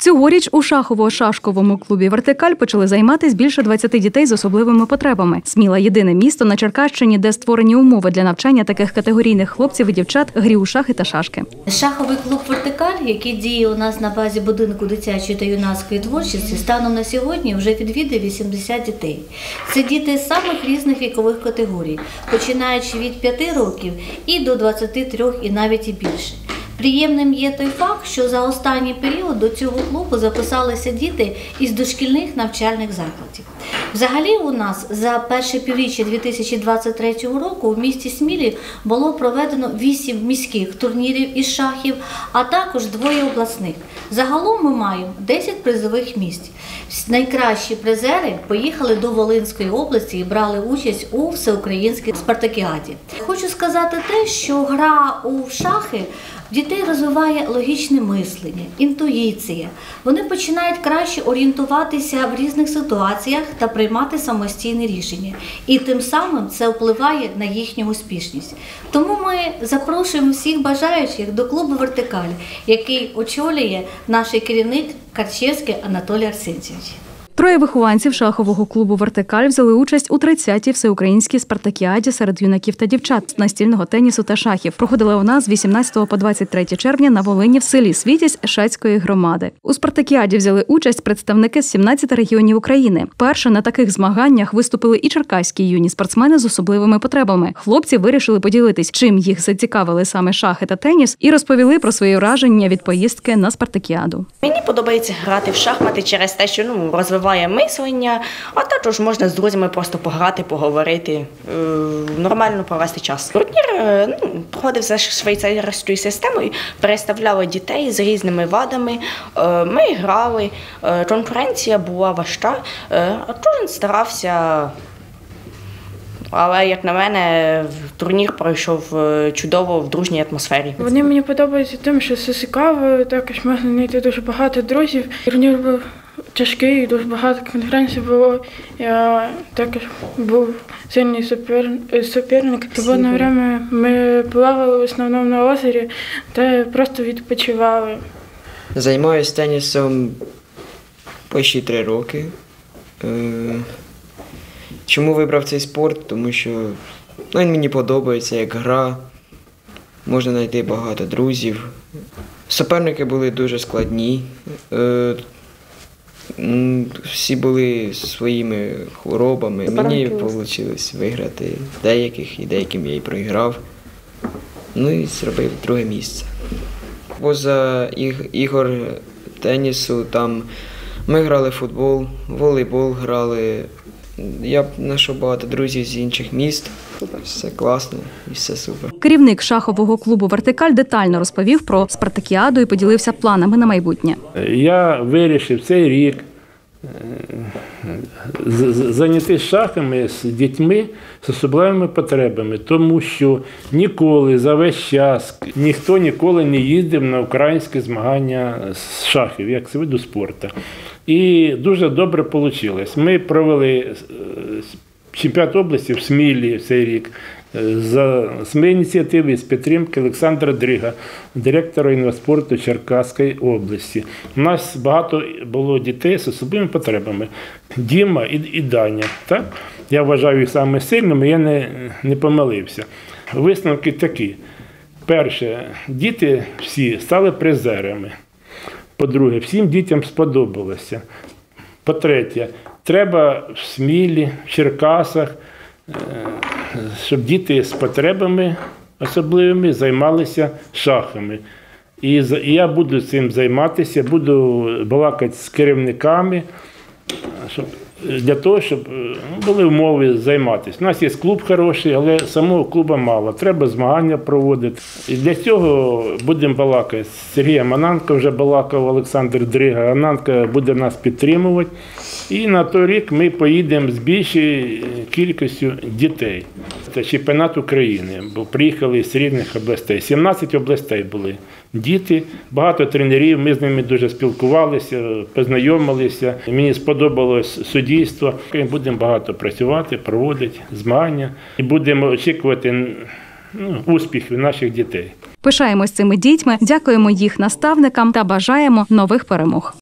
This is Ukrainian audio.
Цьогоріч у шахово-шашковому клубі «Вертикаль» почали займатися більше 20 дітей з особливими потребами. Сміла – єдине місто на Черкащині, де створені умови для навчання таких категорійних хлопців і дівчат грі у шахи та шашки. Шаховий клуб «Вертикаль», який діє у нас на базі будинку дитячої та юнацької творчості, станом на сьогодні вже відвідує 80 дітей. Це діти з самих різних вікових категорій, починаючи від 5 років і до 23 і навіть і більше. Приємним є той факт, що за останній період до цього клубу записалися діти із дошкільних навчальних закладів. Взагалі у нас за перше півріччя 2023 року в місті Смілі було проведено 8 міських турнірів із шахів, а також 2 обласних. Загалом ми маємо 10 призових місць. Найкращі призери поїхали до Волинської області і брали участь у всеукраїнській спартакіаді. Хочу сказати те, що гра у шахи дітей розвиває логічне мислення, інтуїція. Вони починають краще орієнтуватися в різних ситуаціях та приймати самостійні рішення. І тим самим це впливає на їхню успішність. Тому ми запрошуємо всіх бажаючих до клубу «Вертикаль», який очолює наш керівник Карчевський Анатолій Арсентьєвич. 3 вихованців шахового клубу «Вертикаль» взяли участь у 30-й всеукраїнській спартакіаді серед юнаків та дівчат з настільного тенісу та шахів. Проходила вона з 18 по 23 червня на Волині в селі Світязь Шацької громади. У спартакіаді взяли участь представники з 17 регіонів України. Перше на таких змаганнях виступили і черкаські юні спортсмени з особливими потребами. Хлопці вирішили поділитись, чим їх зацікавили саме шахи та теніс, і розповіли про свої враження від поїздки на спартакіаду. Мені подобається грати в шахмати через те, що розвиває мислення, а також можна з друзями просто пограти, поговорити, нормально провести час. Турнір проходив за швейцарською системою, переставляли дітей з різними вадами, ми грали, конкуренція була важка, кожен старався. Але, як на мене, турнір пройшов чудово в дружній атмосфері. Вони мені подобаються тим, що все цікаво, також можна знайти дуже багато друзів. Турнір був тяжкий, дуже багато конкуренції було. Я також був сильний суперник. В свободне время ми плавали в основному на озері та просто відпочивали. Займаюся тенісом почти 3 роки. Чому вибрав цей спорт? Тому що він мені подобається як гра, можна знайти багато друзів. Суперники були дуже складні, всі були своїми хворобами. Мені вийшло виграти деяких, і деяким я і проіграв. Ну і зробив 2 місце. Поза ігор тенісу там ми грали в футбол, волейбол грали. Я знайшов багато друзів з інших міст. Все класно і все супер. Керівник шахового клубу «Вертикаль» детально розповів про спартакіаду і поділився планами на майбутнє. Я вирішив цей рік зайнятися шахами з дітьми з особливими потребами, тому що ніколи за весь час ніхто ніколи не їздив на українські змагання з шахів, як з виду спорту. І дуже добре вийшло. Ми провели чемпіонат області в Смілі в цей рік з моєї ініціативи, з підтримки Олександра Дрига, директора інваспорту Черкаської області. У нас багато було дітей з особливими потребами. Діма і Даня. Так? Я вважаю їх саме сильними, я не помилився. Висновки такі. Перше, діти всі стали призерами. По-друге, всім дітям сподобалося. По-третє, треба в Смілі, в Черкасах, щоб діти з потребами особливими займалися шахами. І я буду цим займатися, буду балакати з керівниками, для того, щоб були умови займатися. У нас є клуб хороший, але самого клубу мало. Треба змагання проводити. І для цього будемо балакати. З Сергієм Ананко вже балакав, Олександр Дрига. Ананко буде нас підтримувати. І на той рік ми поїдемо з більшою кількістю дітей. Це чемпіонат України, бо приїхали з різних областей. 17 областей були діти, багато тренерів, ми з ними дуже спілкувалися, познайомилися. Мені сподобалось суддівство. Будемо багато працювати, проводити змагання і будемо очікувати успіхів наших дітей. Пишаємось цими дітьми, дякуємо їх наставникам та бажаємо нових перемог.